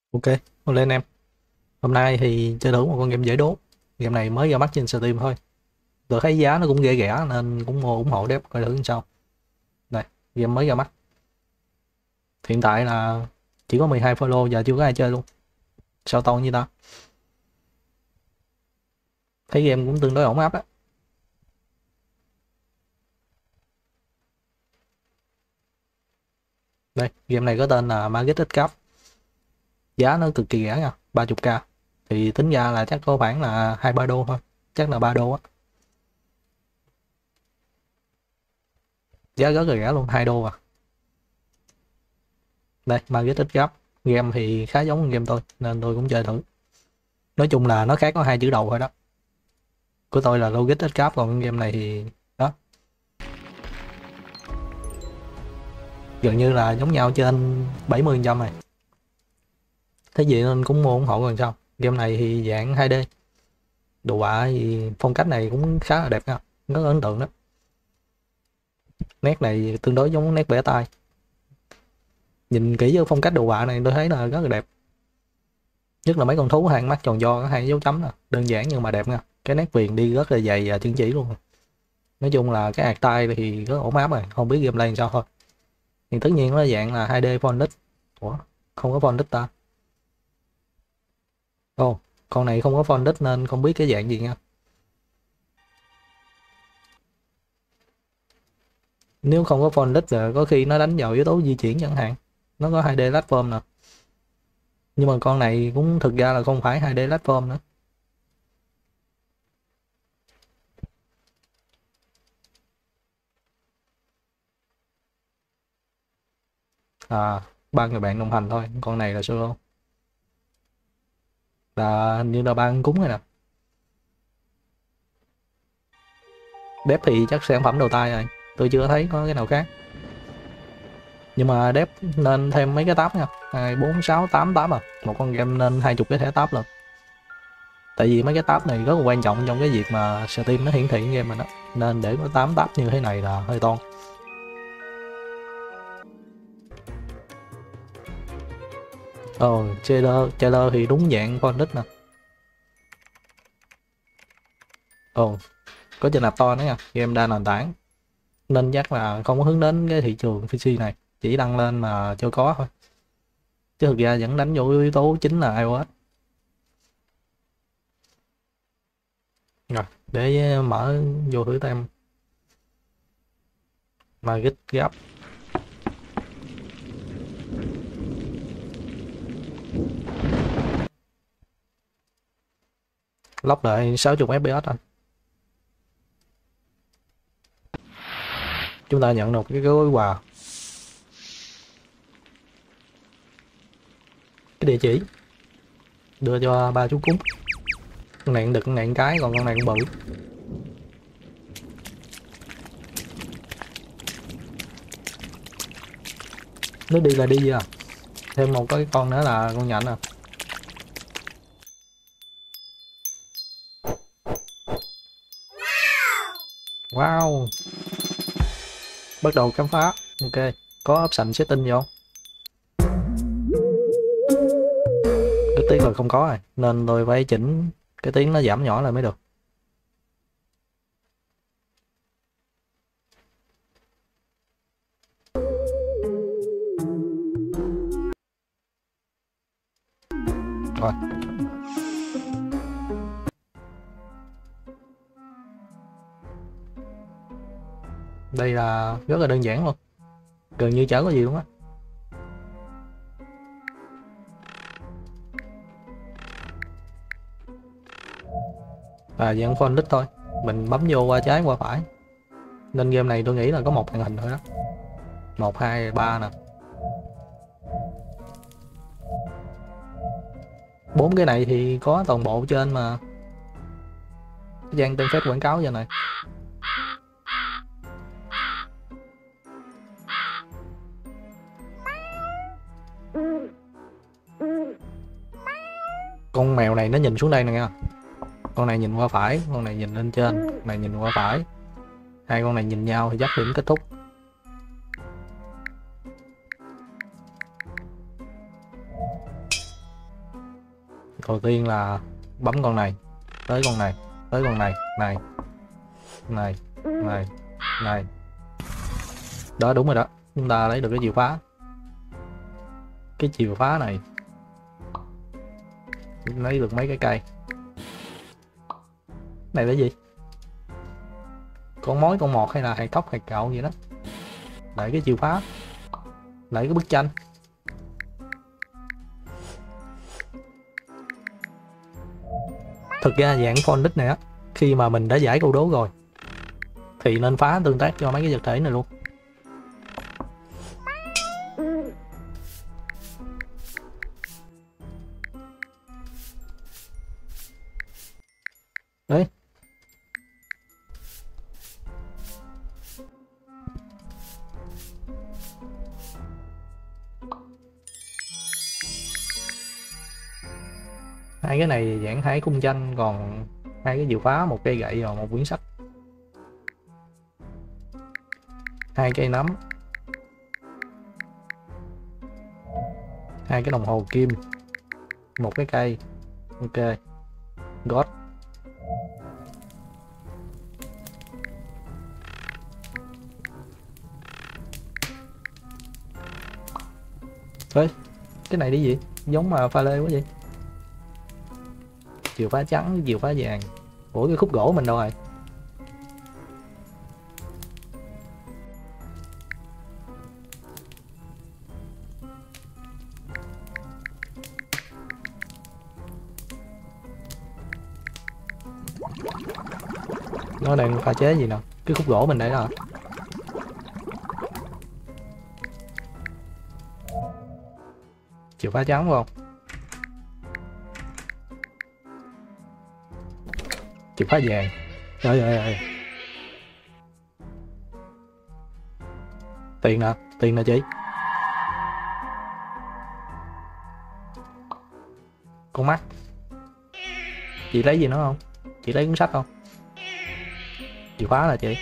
Ok, lên em. Hôm nay thì chơi thử một con game giải đố. Game này mới ra mắt trên Steam thôi. Tôi thấy giá nó cũng rẻ rẻ nên cũng mua ủng hộ đép coi thử làm sao. Đây, game mới ra mắt. Hiện tại là chỉ có 12 follow và chưa có ai chơi luôn. Sao to như ta? Thấy game cũng tương đối ổn áp á. Đây, game này có tên là Market Cup. Giá nó cực kỳ rẻ nha, 30k. Thì tính ra là chắc có khoảng là 2-3 đô thôi. Chắc là 3 đô á. Giá rất là rẻ luôn, 2 đô à. Đây, Market Cup. Game thì khá giống game tôi nên tôi cũng chơi thử. Nói chung là nó khác có hai chữ đầu thôi đó. Của tôi là Logic Escape, còn game này thì đó, gần như là giống nhau trên 70% này. Thế vậy nên cũng mua ủng hộ còn sao. Game này thì dạng 2D, đồ họa thì phong cách này cũng khá là đẹp nha, rất ấn tượng đó. Nét này tương đối giống nét vẽ tay. Nhìn kỹ với phong cách đồ họa này tôi thấy là rất là đẹp, nhất là mấy con thú hai mắt tròn do có hai dấu chấm nè, đơn giản nhưng mà đẹp nha. Cái nét viền đi rất là dày và chân chỉ luôn. Nói chung là cái art tay thì rất ổn áp rồi, không biết gameplay làm sao thôi. Thì tất nhiên nó dạng là 2D Phonics. Ủa, không có Phonics ta? Ồ, con này không có Phonics nên không biết cái dạng gì nha. Nếu không có Phonics là có khi nó đánh vào yếu tố di chuyển chẳng hạn. Nó có 2D platform nè. Nhưng mà con này cũng thực ra là không phải 2D platform nữa. À, ba người bạn đồng hành thôi. Con này là solo. Là hình như là ba con cúng rồi nè. Đép thì chắc sản phẩm đầu tay rồi. Tôi chưa thấy có cái nào khác. Nhưng mà đép nên thêm mấy cái tab nha. 2, 4, 6, 8 tab à. Một con game nên 20 cái thẻ tab lần. Tại vì mấy cái tab này rất là quan trọng trong cái việc mà Steam nó hiển thị game mình đó. Nên để có 8 tab như thế này là hơi toan. Ồ, trailer thì đúng dạng Phonics nè. Ồ, có trên App Store nữa nha, game đa nền tảng. Nên chắc là không có hướng đến cái thị trường PC này, chỉ đăng lên mà cho có thôi. Chứ thực ra vẫn đánh vô yếu tố chính là iOS. Rồi, để mở vô thử tem mà git gấp. Lóc lại 60 fps anh. Chúng ta nhận được cái gói quà. Cái địa chỉ đưa cho ba chú cúng. Con này đực, con này cái, còn con này cũng bự. Nó đi là đi à. Thêm một cái con nữa là con nhện à. Wow, bắt đầu khám phá. Ok, có option setting gì không? Cái tiếng là không có rồi nên tôi phải chỉnh cái tiếng nó giảm nhỏ lại mới được. Rồi, đây là rất là đơn giản luôn, gần như chả có gì luôn á. Và dạng phone đích thôi, mình bấm vô qua trái qua phải. Nên game này tôi nghĩ là có một màn hình thôi đó, 1, 2, 3 nè. 4 cái này thì có toàn bộ trên mà. Cái trang tên phép quảng cáo giờ này. Con mèo này nó nhìn xuống đây nè nha. Con này nhìn qua phải, con này nhìn lên trên, con này nhìn qua phải. Hai con này nhìn nhau thì dắt điểm kết thúc. Đầu tiên là bấm con này, tới con này, tới con này, này, này, này, này. Đó, đúng rồi đó, chúng ta lấy được cái chìa khóa. Cái chìa khóa này lấy được mấy cái cây. Này là gì? Con mối, con mọt hay là hạt thóc, hạt cậu gì đó. Lại cái chìa khóa, lại cái bức tranh. Thực ra dạng phonics này á, khi mà mình đã giải câu đố rồi thì nên phá tương tác cho mấy cái vật thể này luôn. Đấy. Hai cái này dạng hai khung tranh, còn hai cái chìa khóa, một cây gậy và một quyển sách. Hai cây nắm, hai cái đồng hồ kim, một cái cây. Ok, God. Ê, cái này đi gì? Giống mà pha lê quá vậy. Chìa khóa trắng, chìa khóa vàng. Ủa cái khúc gỗ mình đâu rồi? Nó đang pha chế gì nào? Cái khúc gỗ mình để đó hả? Chìa khóa trắng phải không? Chìa khóa vàng. Trời ơi. Tiền nè, tiền nè chị. Con mắt. Chị lấy gì nữa không? Chị lấy cuốn sách không? Chìa khóa là chị.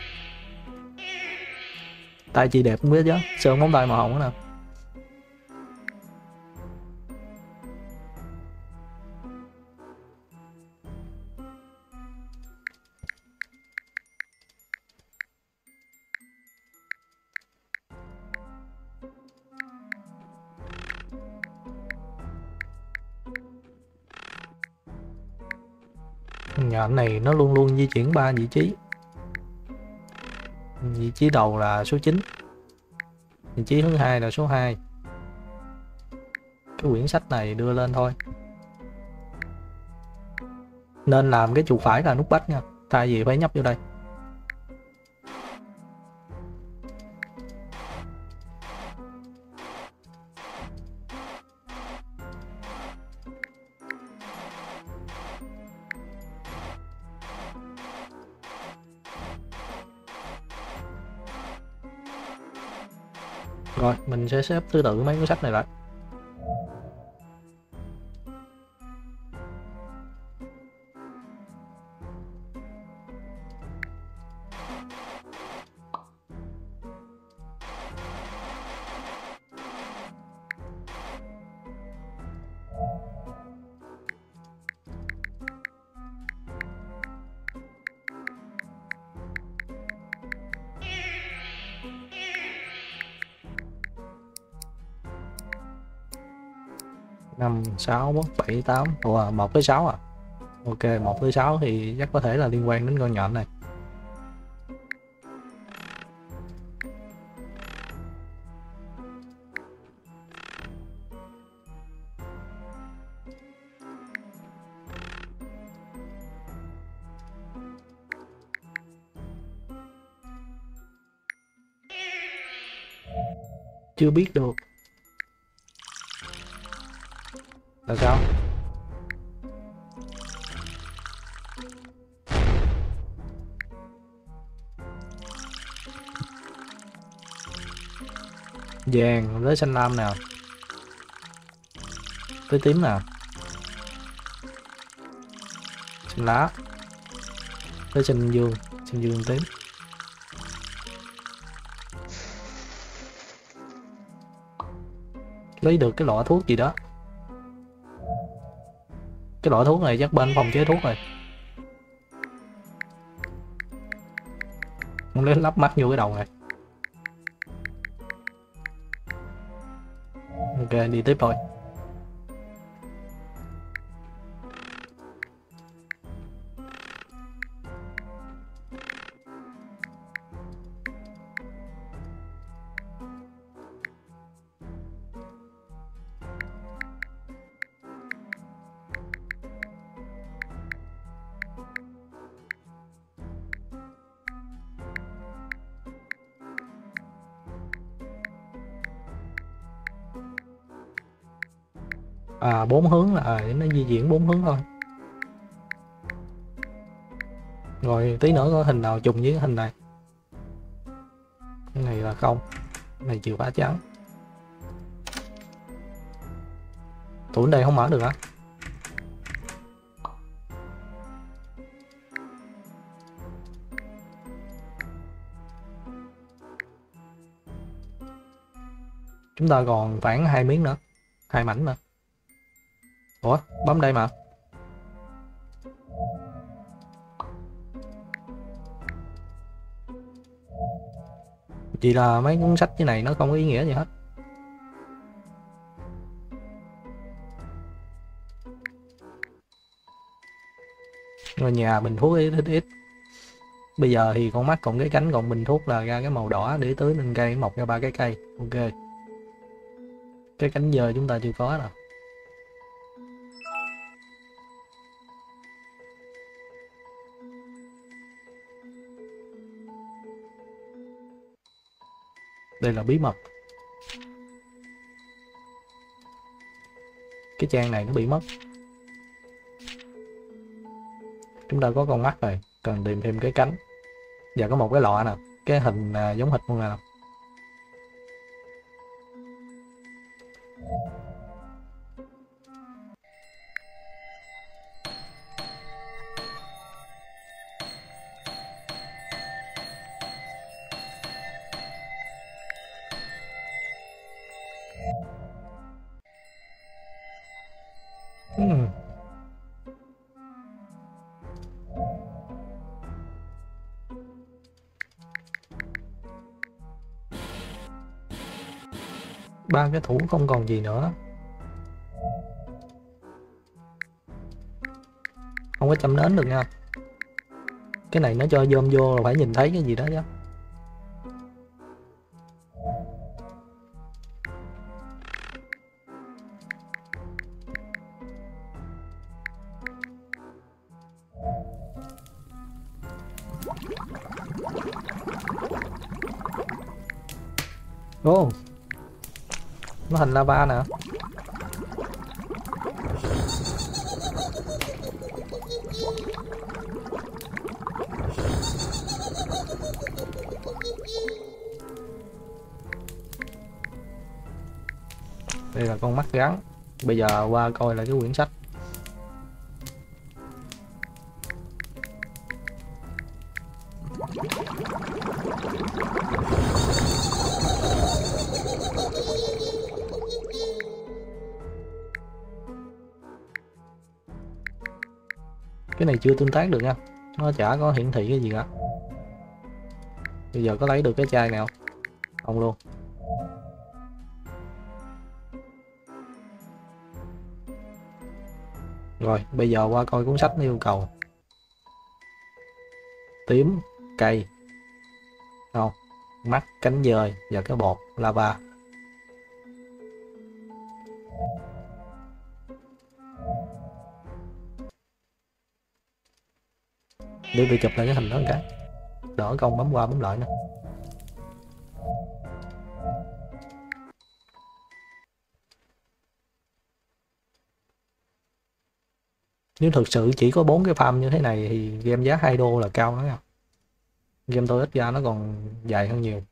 Tay chị đẹp không biết chứ, sơn móng tay màu hồng đó nè. Nhện này nó luôn luôn di chuyển 3 vị trí. Vị trí đầu là số 9, vị trí thứ hai là số 2. Cái quyển sách này đưa lên thôi. Nên làm cái chuột phải là nút bách nha, thay vì phải nhấp vô đây. Rồi, mình sẽ xếp thứ tự mấy cuốn sách này lại. Năm, 6, 7, 8. Ủa, 1 tới 6 à? Ok, 1 tới 6 thì chắc có thể là liên quan đến con nhện này. Chưa biết được. Là sao? Vàng với xanh lam nào, tới tím nào, xanh lá tới xanh dương tím. Lấy được cái lọ thuốc gì đó. Cái loại thuốc này chắc bên phòng chế thuốc rồi. Không lấy lắp mắt vô cái đầu này. Ok, đi tiếp thôi. À, 4 hướng là nó di chuyển 4 hướng thôi. Rồi tí nữa có hình nào trùng với cái hình này. Cái này là không. Cái này chìa khóa trắng. Tủ đây không mở được hả? Chúng ta còn khoảng 2 miếng nữa, 2 mảnh nữa. Ủa, bấm đây mà. Chỉ là mấy cuốn sách như này nó không có ý nghĩa gì hết. Rồi nhà bình thuốc ít. Bây giờ thì con mắt còn cái cánh, còn bình thuốc là ra cái màu đỏ để tưới lên cây mọc ra 3 cái cây. Ok. Cái cánh dơi chúng ta chưa có nè. Đây là bí mật. Cái trang này nó bị mất. Chúng ta có con mắt rồi, cần tìm thêm cái cánh. Và có một cái lọ nè, cái hình giống hệt con nào. Ba cái thủ không còn gì nữa. Không có châm nến được nha. Cái này nó cho zoom vô là phải nhìn thấy cái gì đó chứ. Ô, nó thành lava nè. Đây là con mắt rắn. Bây giờ qua coi lại cái quyển sách. Cái này chưa tương tác được nha, nó chả có hiển thị cái gì cả. Bây giờ có lấy được cái chai nào không luôn. Rồi bây giờ qua coi cuốn sách nó yêu cầu tím, cây, không, mắt, cánh dơi và cái bột lava. Để tôi chụp lại cái hình đó một cái, đỡ công bấm qua bấm lại nữa. Nếu thực sự chỉ có 4 cái farm như thế này thì game giá 2 đô là cao đó nha. Game tôi ít ra nó còn dài hơn nhiều.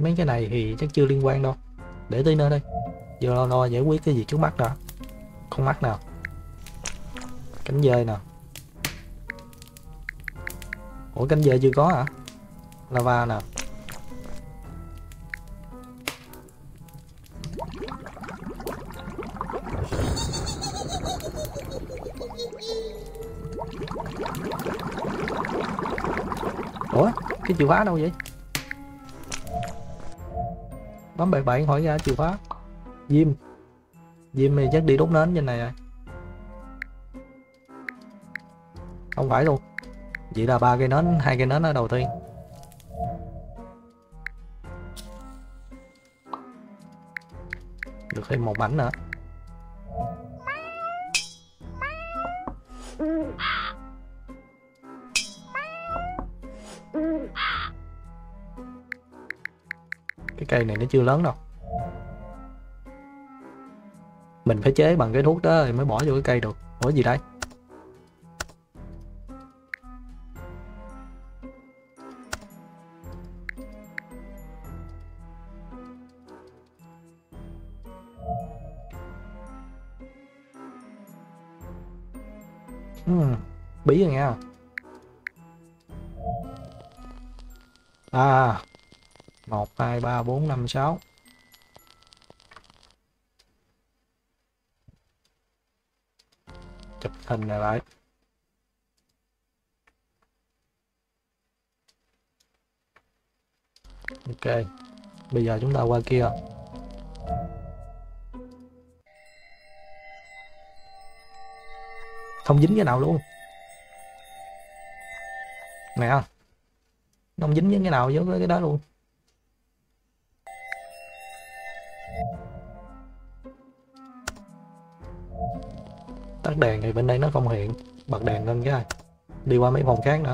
Mấy cái này thì chắc chưa liên quan đâu, để tí nữa đây. Giờ lo giải quyết cái gì trước mắt đã. Con mắt nào, cánh dơi nào. Ủa cánh dơi chưa có hả? Lava nào. Ủa cái chìa khóa đâu vậy? Bấm bậy bậy hỏi ra chìa khóa. Diêm thì chắc đi đốt nến trên này rồi. Không phải luôn, vậy là 3 cây nến, 2 cây nến ở đầu tiên. Được thêm một mảnh nữa. Cái cây này nó chưa lớn đâu, mình phải chế bằng cái thuốc đó rồi mới bỏ vô cái cây được. Ủa gì đây? Bí rồi nha. À 1 2 3 4 5 6. Chụp hình này lại. Ok, bây giờ chúng ta qua kia. Không dính cái nào luôn nè, nó không dính với cái nào với cái đó luôn. Tắt đèn thì bên đây nó không hiện, bật đèn lên cái. Đi qua mấy phòng khác nữa.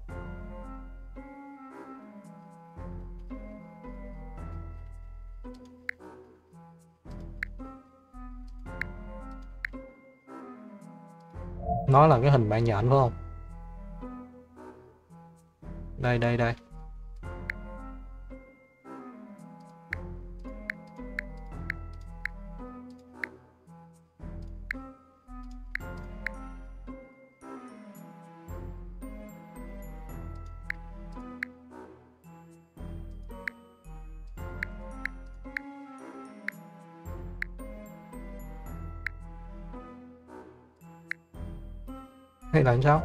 Nó là cái hình bạn nhện phải không? Đây đây đây. Hay là sao?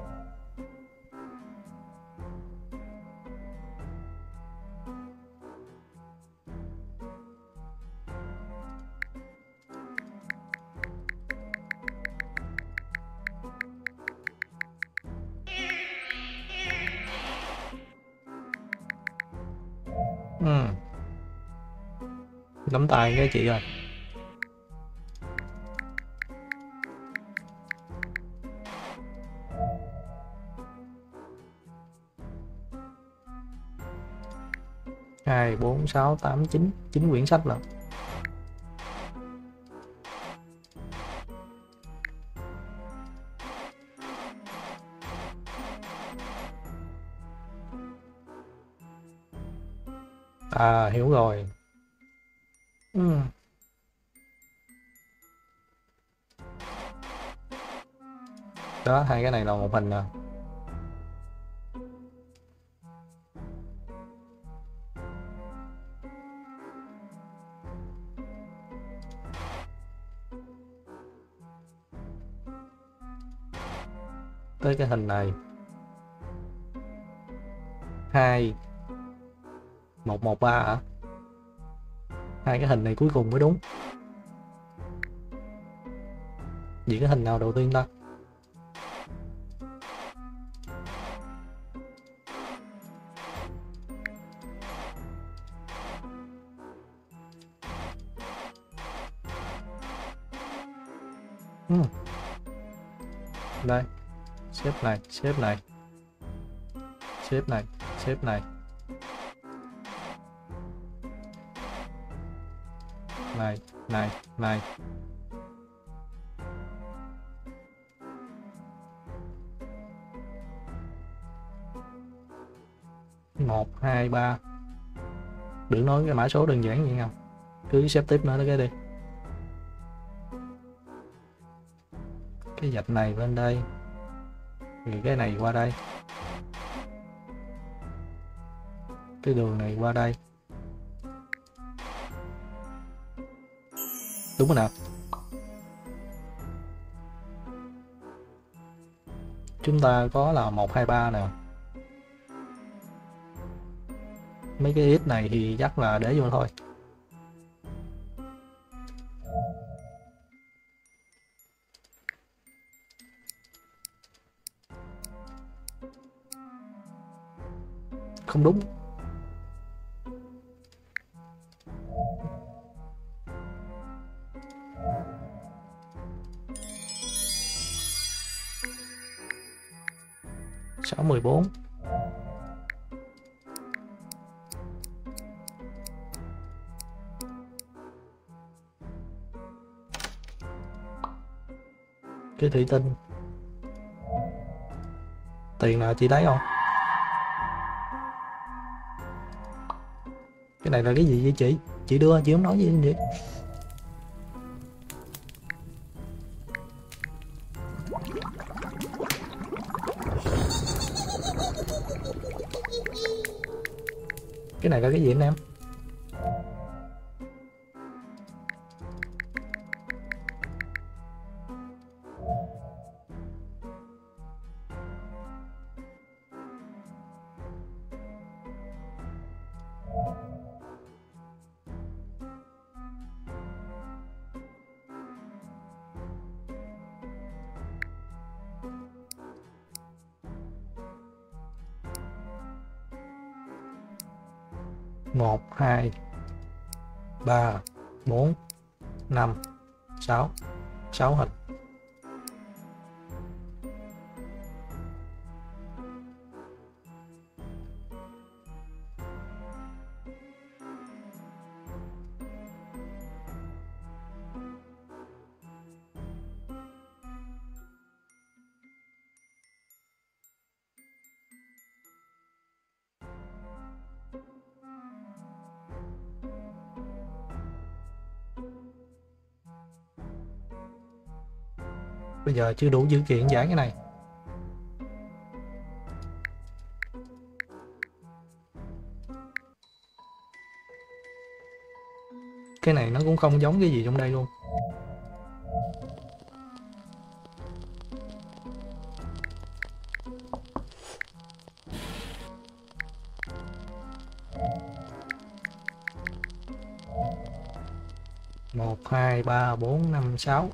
Nắm tay cái chị ơi. Hai bốn sáu tám chín, 9 quyển sách lận. À hiểu rồi. Đó, hai cái này là một hình nè. Tới cái hình này 2113 hả? Hai cái hình này cuối cùng mới đúng. Vậy cái hình nào đầu tiên ta? Đây, xếp này, xếp này, xếp này, xếp này, này, này, này. Một hai ba. Đừng nói cái mã số đơn giản vậy nhau, cứ xếp tiếp nữa cái đi. Cái vạch này lên đây, rồi cái này qua đây, cái đường này qua đây, đúng rồi nào. Chúng ta có là 1 2 3 nè. Mấy cái ít này thì chắc là để vô thôi. Không đúng. Sáu 14. Cái thủy tinh. Tiền nào chị thấy không? Cái này là cái gì vậy chị? Chị đưa, chị không nói gì vậy? Cái này là cái gì anh em? Một, hai, ba, bốn, năm, sáu. 6 hình. Bây giờ chưa đủ dữ kiện giải cái này. Cái này nó cũng không giống cái gì trong đây luôn. Một, hai, ba, bốn, năm, sáu.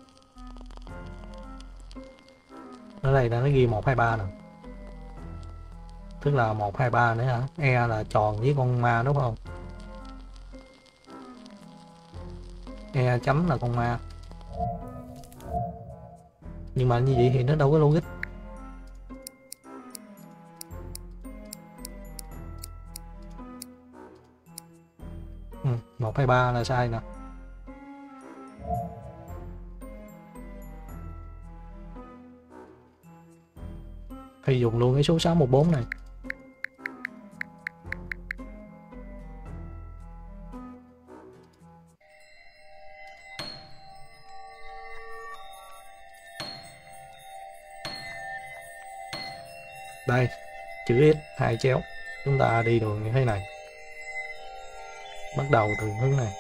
Ở đây là nó ghi 1 2 3 nè. Tức là 1 2 3 nữa hả? E là tròn với con ma đúng không? E chấm là con ma. Nhưng mà như vậy thì nó đâu có logic. Ừ, 1 2 3 là sai nè. Thì dùng luôn cái số 614 này. Đây, chữ S, hai chéo. Chúng ta đi đường như thế này. Bắt đầu từ hướng này.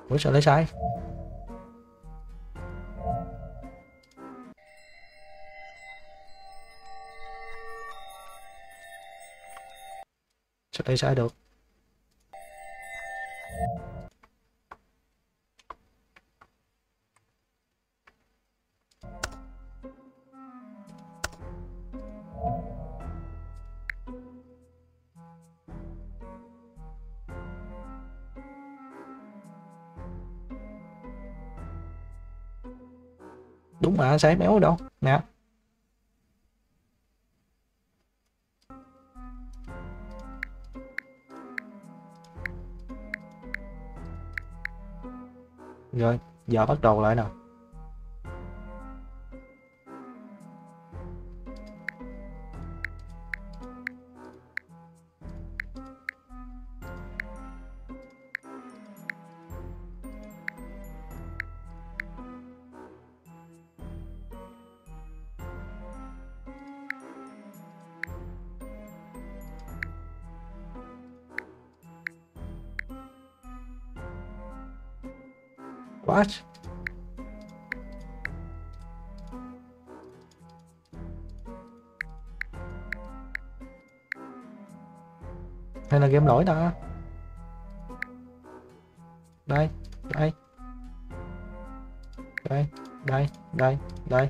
Ủa sao lấy sai? Sao lấy sai được? Đúng mà, sai méo ở đâu? Nè. Rồi, giờ bắt đầu lại nào. What? Hay là game lỗi ta? Đây, đây. Đây, đây, đây, đây.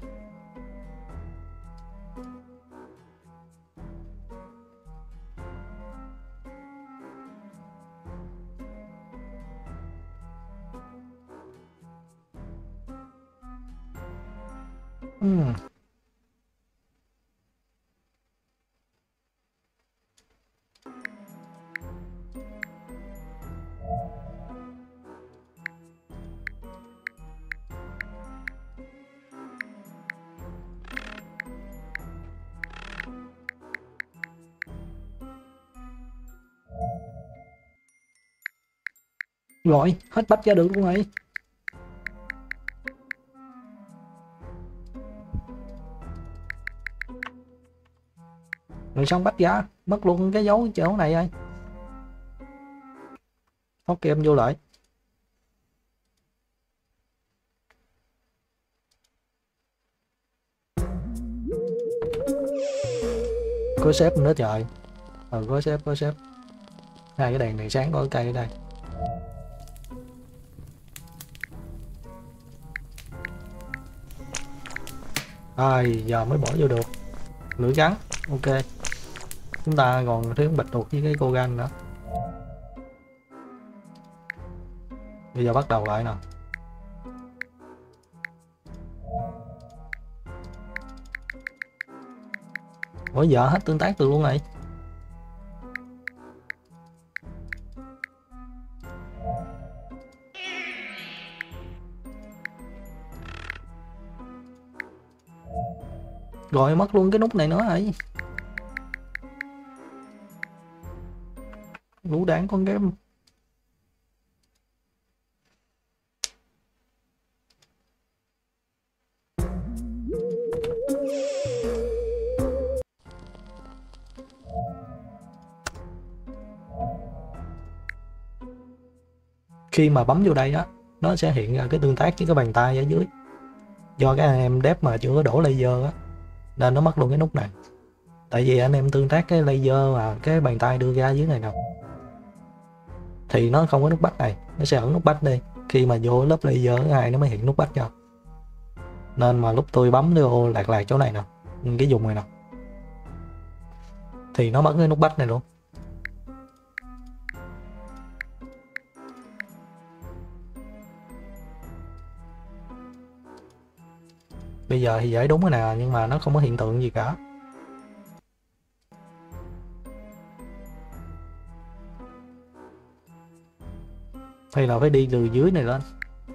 Hmm. Rồi, hết bách ra được luôn rồi. Rồi xong bách ra, mất luôn cái dấu chỗ này rồi. Ok em vô lại. Có xếp nữa trời. Có xếp, có xếp. Hai cái đèn này sáng, có cái cây ở đây. Rồi, giờ mới bỏ vô được. Lửa trắng, ok. Chúng ta còn thiếu bạch tuộc với cái cô gan nữa. Bây giờ bắt đầu lại nè. Ủa giờ hết tương tác được luôn này. Rồi mất luôn cái nút này nữa rồi. Lũ đáng con game. Khi mà bấm vô đây á, nó sẽ hiện ra cái tương tác với cái bàn tay ở dưới. Do cái anh em đép mà chưa có đổ laser á, nên nó mất luôn cái nút này. Tại vì anh em tương tác cái laser mà cái bàn tay đưa ra dưới này nè, thì nó không có nút bắt này, nó sẽ ẩn nút bắt đi. Khi mà vô lớp laser thứ hai nó mới hiện nút bắt cho. Nên mà lúc tôi bấm vô lạc chỗ này nè, cái vùng này nè, thì nó mất cái nút bắt này luôn. Bây giờ thì giải đúng rồi nè, nhưng mà nó không có hiện tượng gì cả. Hay là phải đi từ dưới này lên.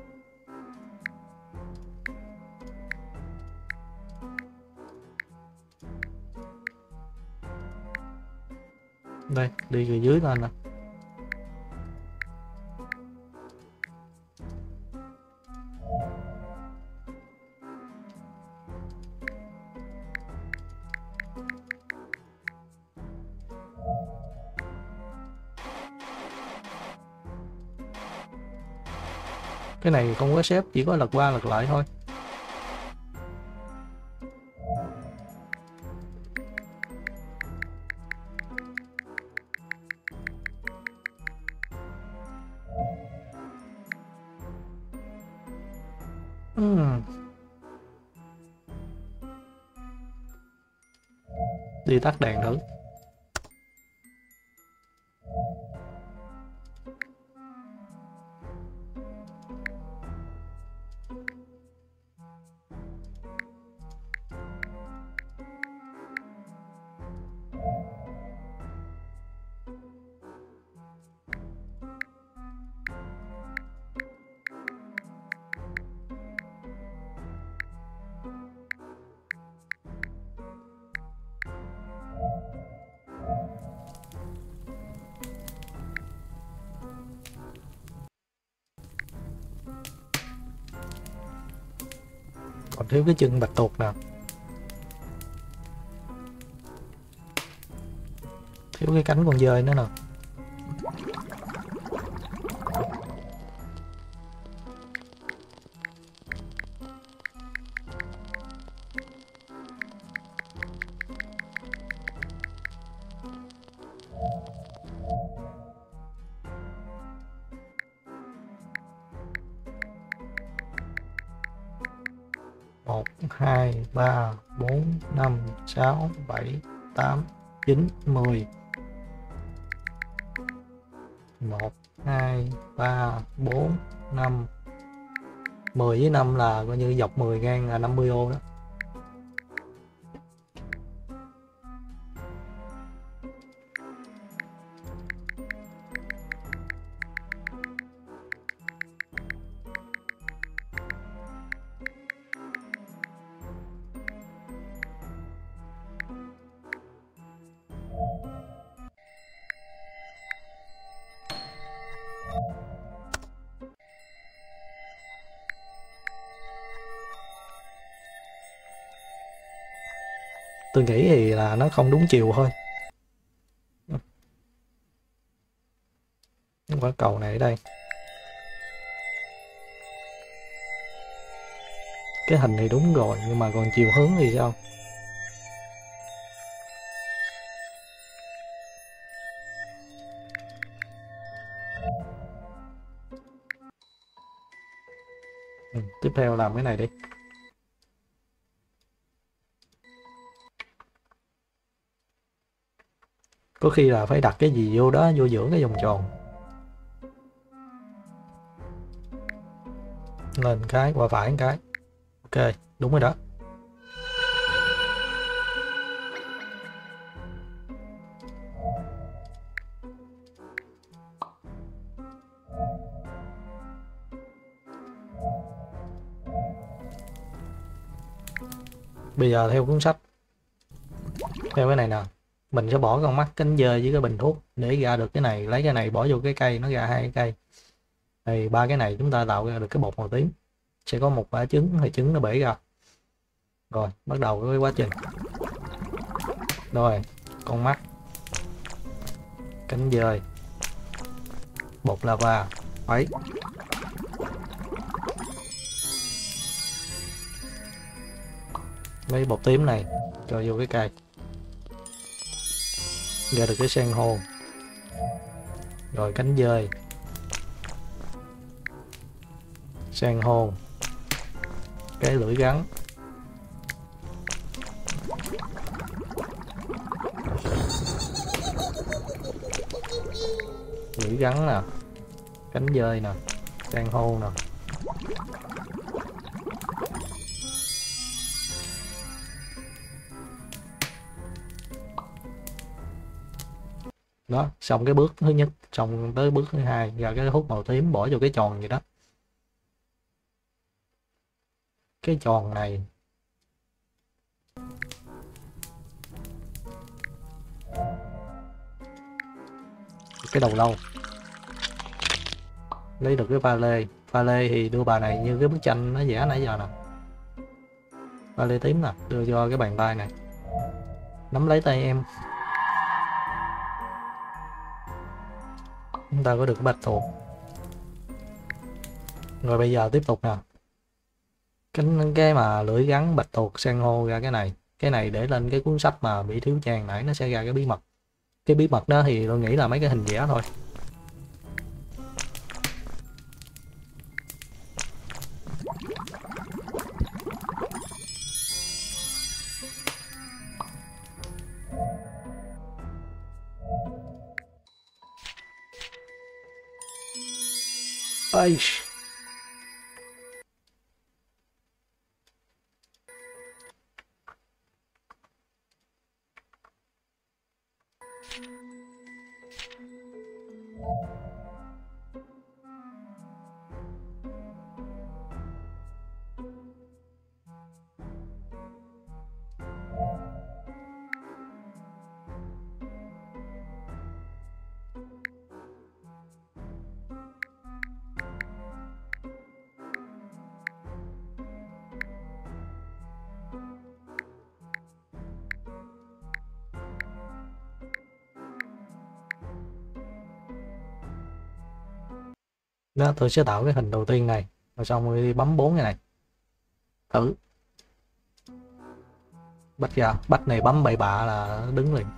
Đây, đi từ dưới lên nè. Cái này không có xếp, chỉ có lật qua lật lại thôi. Đi tắt đèn thử. Còn thiếu cái chân bạch tuộc nè, thiếu cái cánh con dơi nữa nè. Một, hai, ba, bốn, năm, sáu, bảy, tám, chín, 10. 1, 2, 3, 4, 5. 10 với 5 là coi như dọc 10 ngang là 50 ô đó. Tôi nghĩ thì là nó không đúng chiều thôi. Quả cầu này ở đây. Cái hình thì đúng rồi, nhưng mà còn chiều hướng thì sao? Tiếp theo làm cái này đi. Có khi là phải đặt cái gì vô đó, vô giữa cái vòng tròn. Lên cái, qua phải một cái. Ok, đúng rồi đó. Bây giờ theo cuốn sách, theo cái này nè, mình sẽ bỏ con mắt, cánh dơi với cái bình thuốc để ra được cái này, lấy cái này bỏ vô cái cây, nó ra 2 cái cây. Thì 3 cái này chúng ta tạo ra được cái bột màu tím. Sẽ có một quả trứng, thì trứng nó bể ra. Rồi, bắt đầu với quá trình. Rồi, con mắt, cánh dơi, bột lava, ấy. Lấy bột tím này cho vô cái cây, ra được cái san hô. Rồi cánh dơi, san hô, cái lưỡi rắn, lưỡi rắn nè, cánh dơi nè, san hô nè. Đó, xong cái bước thứ nhất, xong tới bước thứ hai, ra cái hút màu tím bỏ vô cái tròn vậy đó. Cái tròn này cái đầu lâu, lấy được cái pha lê thì đưa bà này như cái bức tranh nó vẽ nãy giờ nè, pha lê tím nè, đưa cho cái bàn tay này, nắm lấy tay em. Chúng ta có được bạch tuộc, Rồi bây giờ tiếp tục nè, cái mà lưỡi rắn bạch tuộc san hô ra cái này để lên cái cuốn sách mà bị thiếu trang nãy nó sẽ ra cái bí mật đó thì tôi nghĩ là mấy cái hình vẽ thôi. Ây, đó tôi sẽ tạo cái hình đầu tiên này rồi xong rồi đi bấm 4 cái này thử. Bách này bấm bậy bạ là nó đứng liền.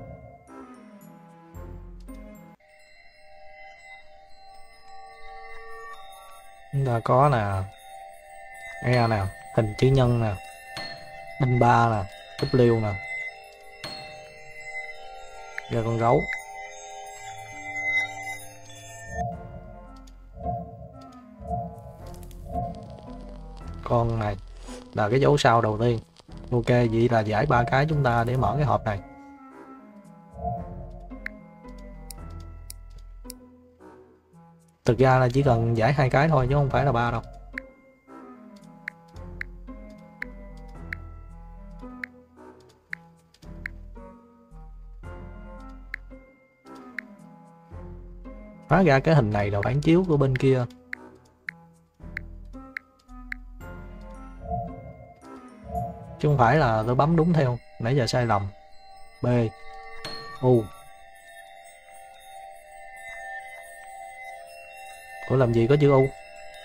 Chúng ta có nè, E nè, hình chữ nhân nè, đinh ba nè, W nè, ra con gấu. Con này là cái dấu sao đầu tiên. Ok, vậy là giải 3 cái chúng ta để mở cái hộp này. Thực ra là chỉ cần giải 2 cái thôi chứ không phải là 3 đâu. Hóa ra cái hình này là phản chiếu của bên kia. Chứ không phải là tôi bấm đúng theo, nãy giờ sai lầm. B, U. Ủa làm gì có chữ U?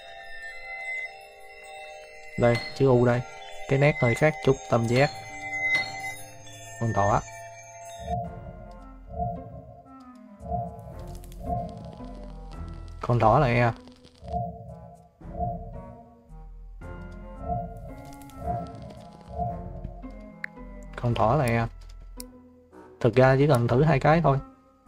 Đây, chữ U đây. Cái nét hơi khác chút, tam giác. Con thỏ. Con thỏ là E. Con thỏ là E. Thực ra chỉ cần thử 2 cái thôi.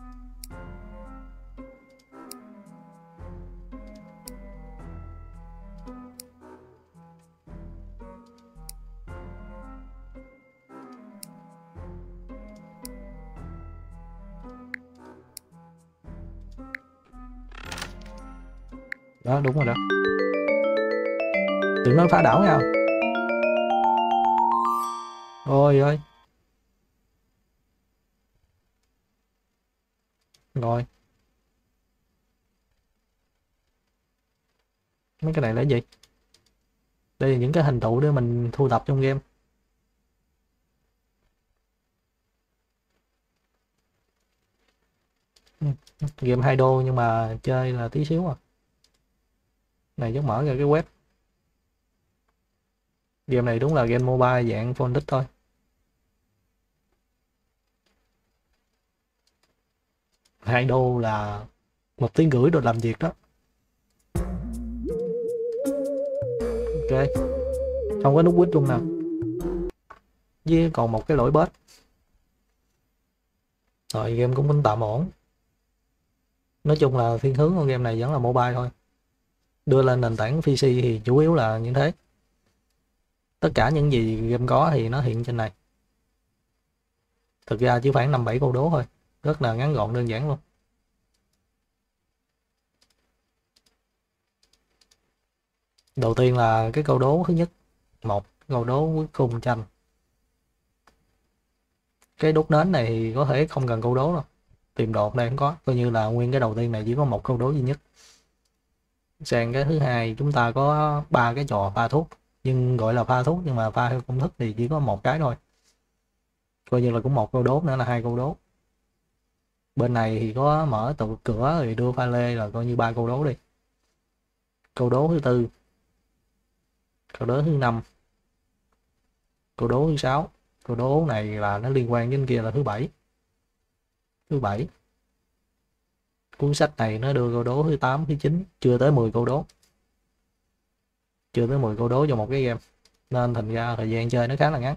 Đó, đúng rồi đó. Đừng nói phá đảo nha. Ôi ơi. Rồi. Mấy cái này là gì? Đây là những cái hình tụ để mình thu thập trong game. Game 2 đô nhưng mà chơi là tí xíu à. Này chắc mở ra cái web. Game này đúng là game mobile dạng phone thích thôi. $2 là 1,5 tiếng đồ làm việc đó. Ok. Không có nút quýt luôn nè. Với còn một cái lỗi bớt. Rồi game cũng tạm ổn. Nói chung là thiên hướng của game này vẫn là mobile thôi. Đưa lên nền tảng PC thì chủ yếu là như thế. Tất cả những gì game có thì nó hiện trên này. Thực ra chỉ khoảng 5-7 câu đố thôi. Rất là ngắn gọn đơn giản luôn. Đầu tiên là cái câu đố thứ nhất. Một câu đố khung tranh. Cái đốt nến này thì có thể không cần câu đố đâu. Tìm đột đây không có. Coi như là nguyên cái đầu tiên này chỉ có một câu đố duy nhất. Sang cái thứ hai chúng ta có 3 cái trò pha thuốc. Nhưng gọi là pha thuốc nhưng mà pha theo công thức thì chỉ có một cái thôi. Coi như là cũng một câu đố nữa là 2 câu đố. Bên này thì có mở tủ cửa rồi đưa pha lê là coi như 3 câu đố đi. câu đố thứ tư, câu đố thứ năm, câu đố thứ sáu. Câu đố này là nó liên quan đến kia là thứ bảy. Thứ bảy. Cuốn sách này nó đưa câu đố thứ 8, thứ 9, chưa tới 10 câu đố. Chưa tới 10 câu đố cho một cái game. Nên thành ra thời gian chơi nó khá là ngắn.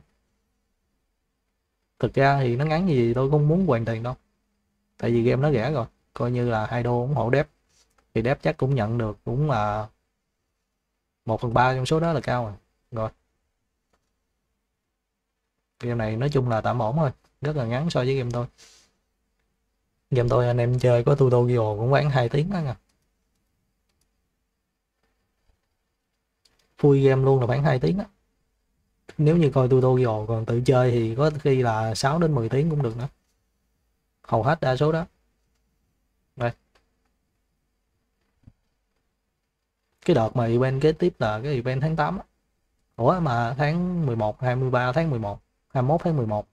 Thực ra thì nó ngắn gì tôi không muốn hoàn tiền đâu. Tại vì game nó rẻ rồi. Coi như là $2 ủng hộ dev. Thì dev chắc cũng nhận được cũng là 1/3 trong số đó là cao rồi. Rồi. Game này nói chung là tạm ổn thôi. Rất là ngắn so với game tôi. Game tôi anh em chơi có tutorial cũng khoảng 2 tiếng đó nha. Full game luôn là khoảng 2 tiếng á. Nếu như coi tutorial, còn tự chơi thì có khi là 6 đến 10 tiếng cũng được nữa. Hầu hết đa số đó. Đây. Cái đợt mà event kế tiếp là cái event tháng 8 á. Ủa mà tháng 11, 23 tháng 11, 21 tháng 11.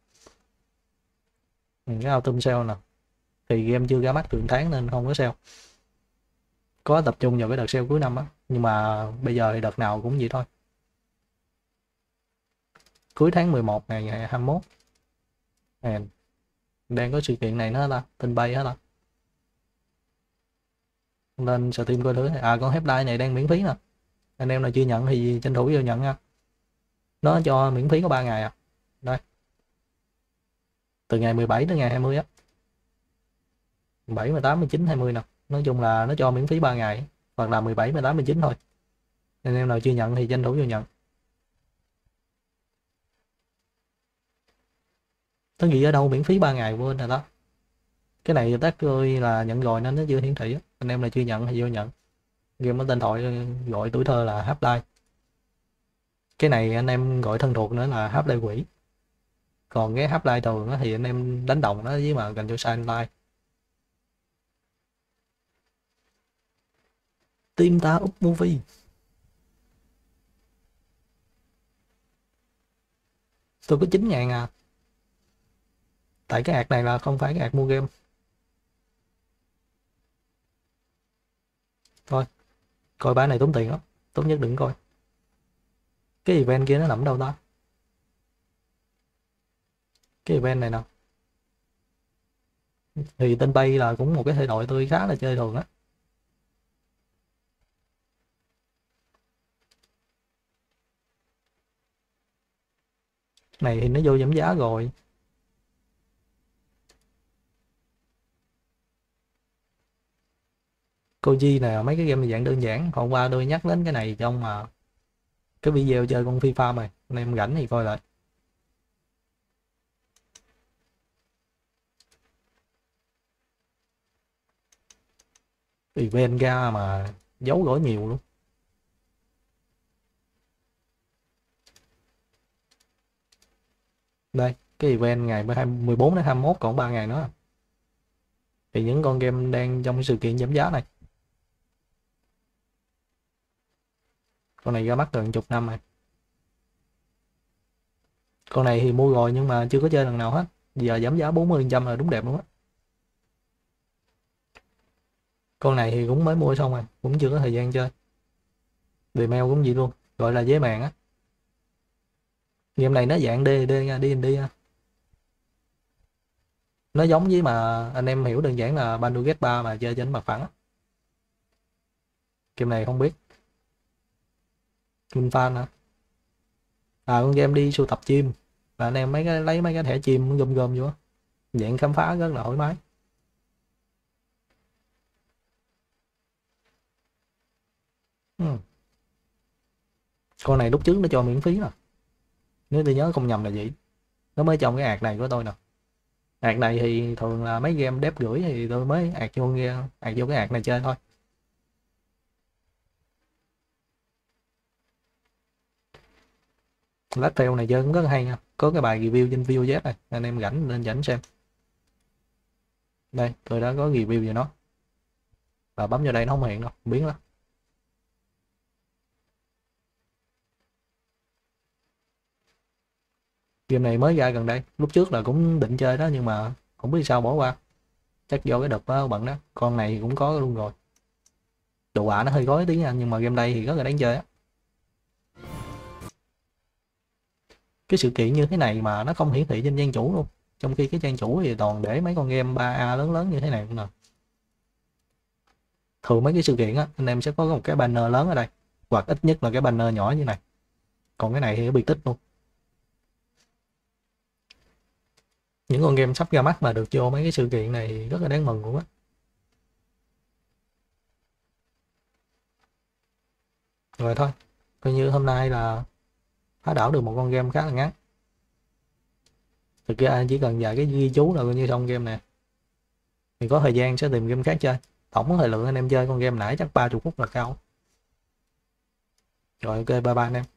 Cái autumn sale nè. Thì game chưa ra mắt từ tháng nên không có sale. Có tập trung vào cái đợt sale cuối năm á. Nhưng mà bây giờ thì đợt nào cũng vậy thôi. Cuối tháng 11 ngày 21. Đang có sự kiện này nữa ta, tin bay hết ta. Lên Steam coi thử. À con Helpline này đang miễn phí nè. Anh em nào chưa nhận thì tranh thủ vô nhận nha. Nó cho miễn phí có 3 ngày à. Đây. Từ ngày 17 đến ngày 20 á. 17, 18, 19, 20 nè. Nói chung là nó cho miễn phí 3 ngày. Hoặc là 17, 18, 19 thôi. Anh em nào chưa nhận thì tranh thủ vô nhận. Nó ghi ở đâu miễn phí 3 ngày quên rồi đó. Cái này tác tôi là nhận rồi nên nó chưa hiển thị á. Anh em nào chưa nhận thì vô nhận. Game có tên thoại gọi tuổi thơ là Half-Life. Cái này anh em gọi thân thuộc nữa là Half-Life quỷ. Còn cái Half-Life thường á thì anh em đánh đồng nó với mà gần cho Silent. Team ta up movie. Tôi có 9.000 à. Tại cái ạc này là không phải cái ạc mua game. Thôi, coi bản này tốn tiền lắm. Tốt nhất đừng coi. Cái event kia nó nằm đâu ta? Cái event này nè. Thì tên Bay là cũng một cái thể loại tôi khá là chơi thường á. Này thì nó vô giảm giá rồi. Koji nè, mấy cái game này dạng đơn giản. Hôm qua tôi nhắc đến cái này trong mà cái video chơi con FIFA này. Anh em rảnh thì coi lại. Event ra mà giấu gỏi nhiều luôn. Đây, cái event ngày 14 đến 21 còn 3 ngày nữa. Thì những con game đang trong sự kiện giảm giá này. Con này ra mắt gần chục năm rồi. Con này thì mua rồi nhưng mà chưa có chơi lần nào hết. Giờ giảm giá 40% là đúng đẹp luôn á. Con này thì cũng mới mua xong rồi, cũng chưa có thời gian chơi. Mail cũng vậy luôn, gọi là giấy màng á. Game này nó dạng D&D nha, D&D nha. Nó giống với mà anh em hiểu đơn giản là Baldur's Gate 3 mà chơi trên mặt phẳng á. Game này không biết. Game fan hả? À con game đi sưu tập chim. Và anh em lấy mấy cái thẻ chim gom gom vô á. Dạng khám phá rất là thoải mái. Con này lúc trước nó cho miễn phí nè. Nếu tôi nhớ không nhầm là vậy. Nó mới trong cái ạc này của tôi nè. Ạc này thì thường là mấy game dev gửi thì tôi mới ạc vô cái ạc này chơi thôi. Last Trail này chơi cũng rất hay nha. Có cái bài review trên VOZ này, anh em rảnh lên rảnh xem. Đây, tôi đã có review về nó. Và bấm vô đây nó không hiện đâu, biến đó. Game này mới ra gần đây, lúc trước là cũng định chơi đó nhưng mà không biết sao bỏ qua. Chắc do cái đợt đó bận đó, con này cũng có luôn rồi. Đồ họa nó hơi gói tí nha, nhưng mà game đây thì rất là đáng chơi á. Cái sự kiện như thế này mà nó không hiển thị trên trang chủ luôn, trong khi cái trang chủ thì toàn để mấy con game 3A lớn lớn như thế này luôn nè. Thường mấy cái sự kiện á anh em sẽ có một cái banner lớn ở đây, hoặc ít nhất là cái banner nhỏ như này, còn cái này thì nó biệt tích luôn. Những con game sắp ra mắt mà được vô mấy cái sự kiện này thì rất là đáng mừng luôn á. Rồi thôi, coi như hôm nay là phá đảo được một con game khá là ngắn. Thực ra chỉ cần vài cái ghi chú là coi như xong game nè. Thì có thời gian sẽ tìm game khác chơi. Tổng thời lượng anh em chơi con game nãy chắc 30 phút là cao. Rồi ok, bye bye anh em.